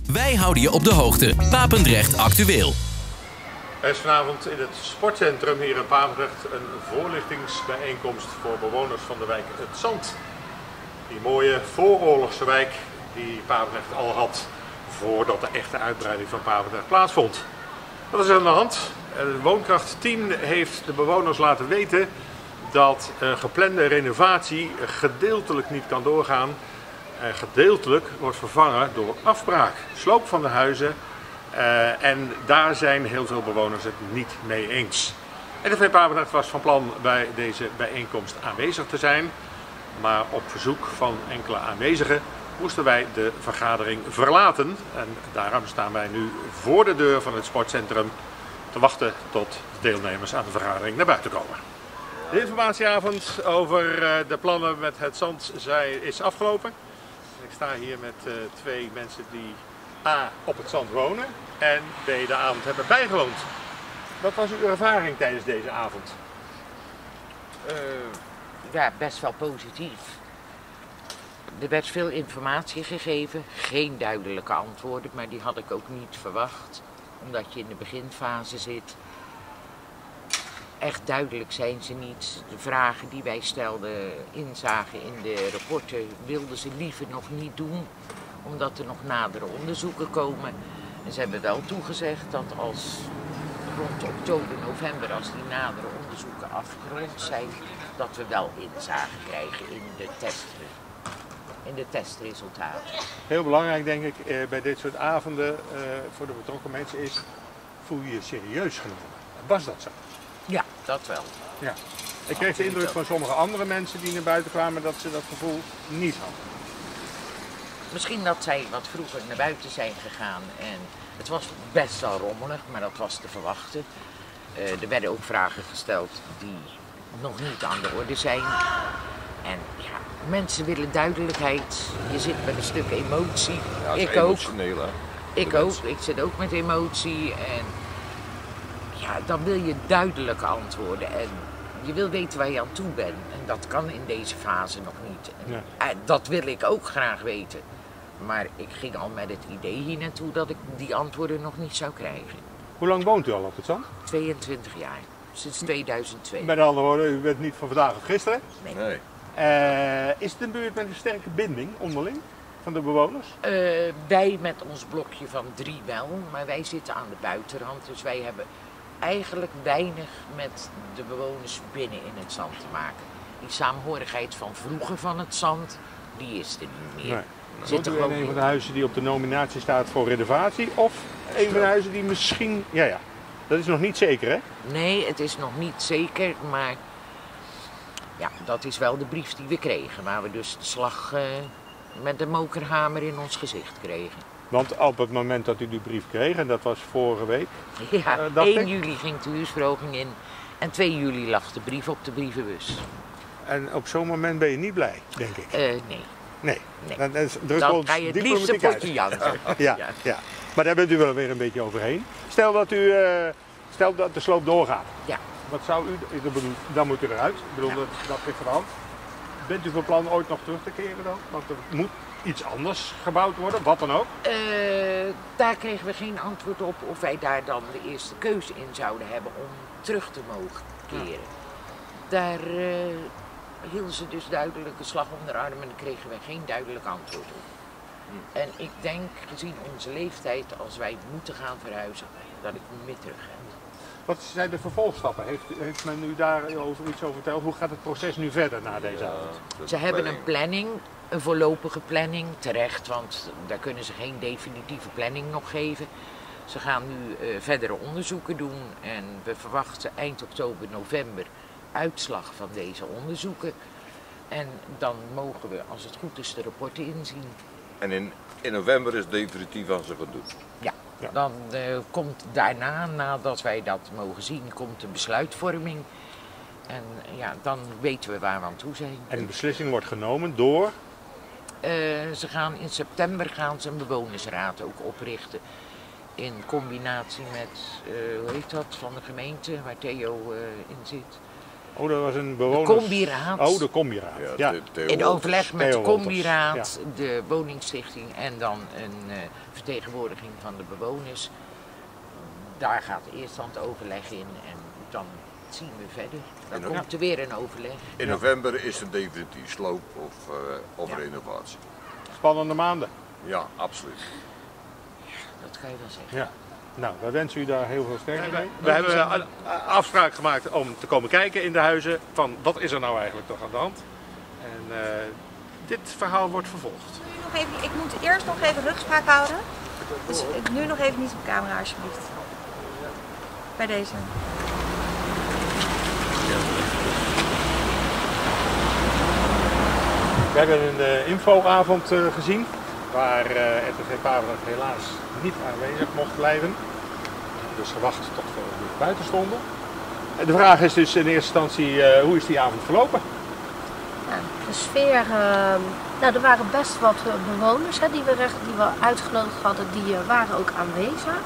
Wij houden je op de hoogte. Papendrecht Actueel. Er is vanavond in het sportcentrum hier in Papendrecht een voorlichtingsbijeenkomst voor bewoners van de wijk Het Zand. Die mooie vooroorlogse wijk die Papendrecht al had voordat de echte uitbreiding van Papendrecht plaatsvond. Wat is er aan de hand? Het woonkrachtteam heeft de bewoners laten weten dat een geplande renovatie gedeeltelijk niet kan doorgaan. En gedeeltelijk wordt vervangen door afbraak, sloop van de huizen. En daar zijn heel veel bewoners het niet mee eens. RTV Papendrecht was van plan bij deze bijeenkomst aanwezig te zijn. Maar op verzoek van enkele aanwezigen moesten wij de vergadering verlaten. En daarom staan wij nu voor de deur van het sportcentrum te wachten tot de deelnemers aan de vergadering naar buiten komen. De informatieavond over de plannen met Het Zand is afgelopen. Ik sta hier met twee mensen die A. op Het Zand wonen en B. de avond hebben bijgewoond. Wat was uw ervaring tijdens deze avond? Ja, best wel positief. Er werd veel informatie gegeven, geen duidelijke antwoorden, maar die had ik ook niet verwacht, omdat je in de beginfase zit. Echt duidelijk zijn ze niet. De vragen die wij stelden, inzagen in de rapporten, wilden ze liever nog niet doen, omdat er nog nadere onderzoeken komen. En ze hebben wel toegezegd dat als rond oktober, november, als die nadere onderzoeken afgerond zijn, dat we wel inzage krijgen in de testresultaten. Heel belangrijk denk ik bij dit soort avonden voor de betrokken mensen is, voel je je serieus genomen? Was dat zo? Ja, dat wel. Ja. Ik kreeg de indruk van sommige andere mensen die naar buiten kwamen dat ze dat gevoel niet hadden. Misschien dat zij wat vroeger naar buiten zijn gegaan en het was best wel rommelig, maar dat was te verwachten. Er werden ook vragen gesteld die nog niet aan de orde zijn. En ja, mensen willen duidelijkheid. Je zit met een stuk emotie. Ja, ik ook. Hè? Ik ook. Ik zit ook met emotie. En ja, dan wil je duidelijke antwoorden. En je wil weten waar je aan toe bent. En dat kan in deze fase nog niet. En dat wil ik ook graag weten. Maar ik ging al met het idee hier naartoe dat ik die antwoorden nog niet zou krijgen. Hoe lang woont u al op Het Zand? 22 jaar. Sinds 2002. Met andere woorden, u bent niet van vandaag of gisteren. Nee. Is het een buurt met een sterke binding onderling van de bewoners? Wij met ons blokje van 3 wel, maar wij zitten aan de buitenrand. Dus wij hebben eigenlijk weinig met de bewoners binnen in Het Zand te maken. Die saamhorigheid van vroeger van Het Zand, die is er niet meer. Nee. Woont u in een van de huizen die op de nominatie staat voor renovatie? Of een van de huizen die misschien... Ja, dat is nog niet zeker, hè? Nee, het is nog niet zeker, maar ja, dat is wel de brief die we kregen. Waar we dus de slag met de mokerhamer in ons gezicht kregen. Want op het moment dat u die brief kreeg, en dat was vorige week... Ja, 1 juli ging de huursverhoging in en 2 juli lag de brief op de brievenbus. En op zo'n moment ben je niet blij, denk ik? Nee. Dan ga je het liefste potje janken. Ja. Maar daar bent u wel weer een beetje overheen. Stel dat de sloop doorgaat. Ja. Wat zou u... Dan moet u eruit. Ik bedoel, dat ligt er aan. Bent u van plan ooit nog terug te keren dan? Want er moet iets anders gebouwd worden, wat dan ook? Daar kregen we geen antwoord op of wij daar dan de eerste keuze in zouden hebben om terug te mogen keren. Daar hielden ze dus duidelijk de slag om de arm en daar kregen wij geen duidelijk antwoord op. En ik denk, gezien onze leeftijd, als wij moeten gaan verhuizen, dat ik niet meer terug ga. Wat zijn de vervolgstappen? Heeft men u daar iets over verteld? Hoe gaat het proces nu verder na deze avond? Ze hebben een planning, een voorlopige planning, terecht, want daar kunnen ze geen definitieve planning nog geven. Ze gaan nu verdere onderzoeken doen en we verwachten eind oktober, november uitslag van deze onderzoeken. En dan mogen we, als het goed is, de rapporten inzien. En in november is het definitief als ze gaan doen? Ja. Dan komt daarna, nadat wij dat mogen zien, komt de besluitvorming. En ja, dan weten we waar we aan toe zijn. En de beslissing wordt genomen door? In september gaan ze een bewonersraad ook oprichten. In combinatie met, hoe heet dat, van de gemeente waar Theo in zit. Oh, dat was een bewoners... De combiraad. Oh, de combiraad. Ja. In overleg met de Theo Wolters. combiraad, de woningstichting en dan een vertegenwoordiging van de bewoners. Daar gaat eerst dan het overleg in en dan zien we verder. Dan komt er weer een overleg. In november is het definitief sloop of renovatie. Spannende maanden. Ja, absoluut. Dat kan je wel zeggen. Ja. Nou, wij wensen u daar heel veel sterkte mee. We hebben een afspraak gemaakt om te komen kijken in de huizen van wat is er nou eigenlijk toch aan de hand. En dit verhaal wordt vervolgd. Ik moet eerst nog even rugspraak houden. Dus nu nog even niet op camera alsjeblieft. Bij deze. We hebben een infoavond gezien waar RTV Papendrecht helaas niet aanwezig mocht blijven. Dus gewacht tot we buiten stonden. En de vraag is dus in eerste instantie, hoe is die avond verlopen? Nou, de sfeer, er waren best wat bewoners die we uitgenodigd hadden, die waren ook aanwezig.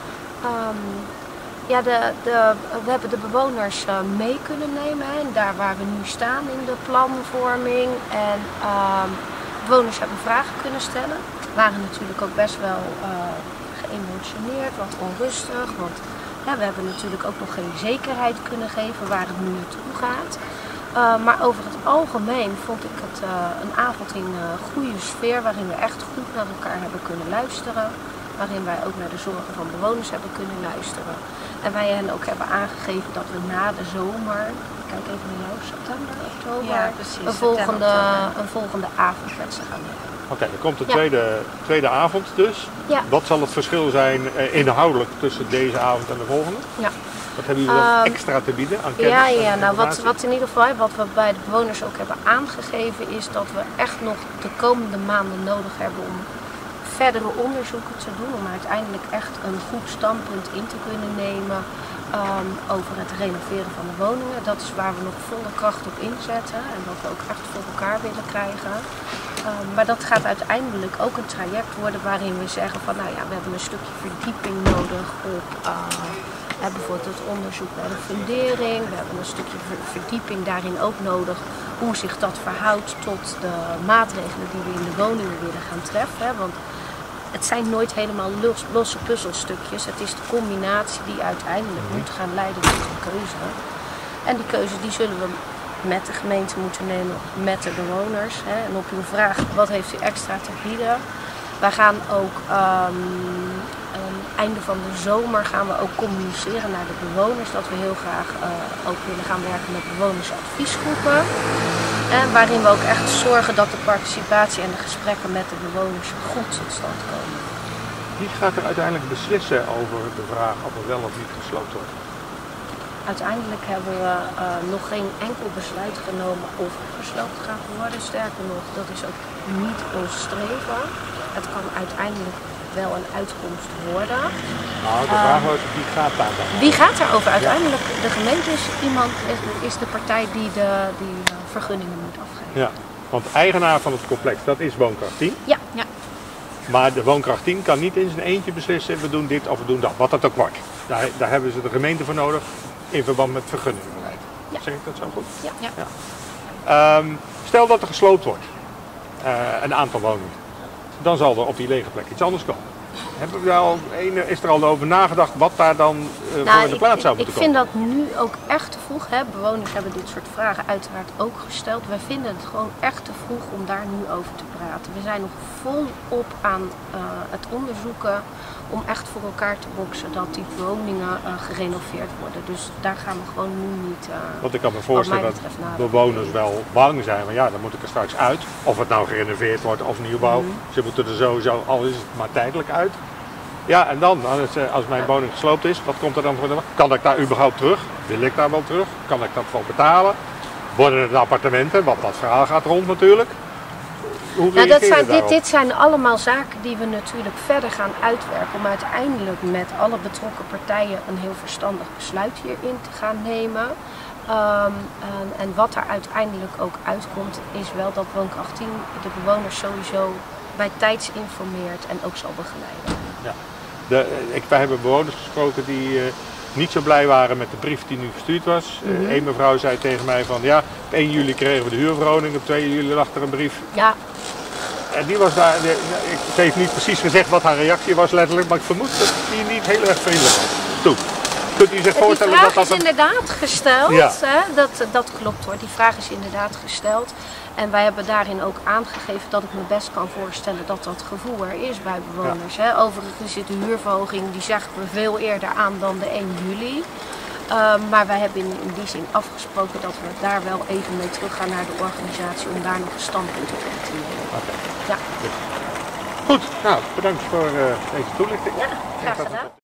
We hebben de bewoners mee kunnen nemen en daar waar we nu staan in de planvorming. En bewoners hebben vragen kunnen stellen. Waren natuurlijk ook best wel geëmotioneerd, wat onrustig. Want we hebben natuurlijk ook nog geen zekerheid kunnen geven waar het nu naartoe gaat. Maar over het algemeen vond ik het een avond in goede sfeer waarin we echt goed naar elkaar hebben kunnen luisteren. Waarin wij ook naar de zorgen van bewoners hebben kunnen luisteren. En wij hen ook hebben aangegeven dat we na de zomer, kijk even naar jou, september, oktober, Ja, precies, een volgende avond met ze gaan hebben. Oké, dan komt de tweede avond dus. Ja. Wat zal het verschil zijn inhoudelijk tussen deze avond en de volgende? Ja. Wat hebben jullie nog extra te bieden aan kennis? Wat in ieder geval, wat we bij de bewoners ook hebben aangegeven, is dat we echt nog de komende maanden nodig hebben om verdere onderzoeken te doen. Om uiteindelijk echt een goed standpunt in te kunnen nemen over het renoveren van de woningen. Dat is waar we nog volle kracht op inzetten en wat we ook echt voor elkaar willen krijgen. Maar dat gaat uiteindelijk ook een traject worden waarin we zeggen van we hebben een stukje verdieping nodig op bijvoorbeeld het onderzoek naar de fundering. We hebben een stukje verdieping daarin ook nodig hoe zich dat verhoudt tot de maatregelen die we in de woningen willen gaan treffen. Want het zijn nooit helemaal losse puzzelstukjes. Het is de combinatie die uiteindelijk moet gaan leiden tot een keuze. En die keuze die zullen we met de gemeente moeten nemen, met de bewoners. En op uw vraag, wat heeft u extra te bieden? Wij gaan ook einde van de zomer gaan we ook communiceren naar de bewoners. Dat we heel graag ook willen gaan werken met bewonersadviesgroepen. Waarin we ook echt zorgen dat de participatie en de gesprekken met de bewoners goed tot stand komen. Wie gaat er uiteindelijk beslissen over de vraag of er wel of niet gesloopt wordt? Uiteindelijk hebben we nog geen enkel besluit genomen of er gesloopt gaat worden. Sterker nog, dat is ook niet ons streven. Het kan uiteindelijk wel een uitkomst worden. Nou, de vraag was, wie gaat daar dan? Wie gaat daarover? Uiteindelijk, de gemeente is de partij die de vergunningen moet afgeven. Ja, want eigenaar van het complex, dat is Woonkracht 10. Ja. Maar de Woonkracht 10 kan niet in zijn eentje beslissen, we doen dit of we doen dat, wat dat ook wordt. Daar hebben ze de gemeente voor nodig in verband met vergunningenbeleid. Ja. Zeg ik dat zo goed? Ja. Stel dat er gesloopt wordt, een aantal woningen, dan zal er op die lege plek iets anders komen. Is er al over nagedacht wat daar dan voor de plaats zou moeten komen? Ik vind dat nu ook echt te vroeg. Bewoners hebben dit soort vragen uiteraard ook gesteld. Wij vinden het gewoon echt te vroeg om daar nu over te praten. We zijn nog volop aan het onderzoeken om echt voor elkaar te boksen dat die woningen gerenoveerd worden. Dus daar gaan we gewoon nu niet Want ik kan me voorstellen dat bewoners wel bang zijn. Maar dan moet ik er straks uit. Of het nou gerenoveerd wordt of nieuwbouw. Ze moeten er sowieso, al is het maar tijdelijk uit. Ja, en dan, als mijn woning gesloopt is, wat komt er dan voor de... Kan ik daar überhaupt terug? Wil ik daar wel terug? Kan ik dat wel betalen? Worden het appartementen? Want dat verhaal gaat rond natuurlijk. Dit zijn allemaal zaken die we natuurlijk verder gaan uitwerken om uiteindelijk met alle betrokken partijen een heel verstandig besluit hierin te gaan nemen. En wat daar uiteindelijk ook uitkomt is wel dat Woonkracht 10 de bewoners sowieso bij tijds informeert en ook zal begeleiden. Ja. Wij hebben bewoners gesproken die niet zo blij waren met de brief die nu verstuurd was. Eén mevrouw zei tegen mij van ja, op 1 juli kregen we de huurverhouding, op 2 juli lag er een brief. Ja. En die was daar, ze heeft niet precies gezegd wat haar reactie was letterlijk, maar ik vermoed dat die niet heel erg vriendelijk was. Toen. Kunt u zich voorstellen die vraag dat dat is inderdaad gesteld, Ja. hè? Dat klopt hoor, die vraag is inderdaad gesteld. En wij hebben daarin ook aangegeven dat ik me best kan voorstellen dat dat gevoel er is bij bewoners. Hè? Overigens zit de huurverhoging, die zeggen we veel eerder aan dan de 1 juli. Maar wij hebben in die zin afgesproken dat we daar wel even mee terug gaan naar de organisatie om daar nog een standpunt op te nemen. Okay. Ja. Goed, nou bedankt voor deze toelichting. Ja, graag gedaan.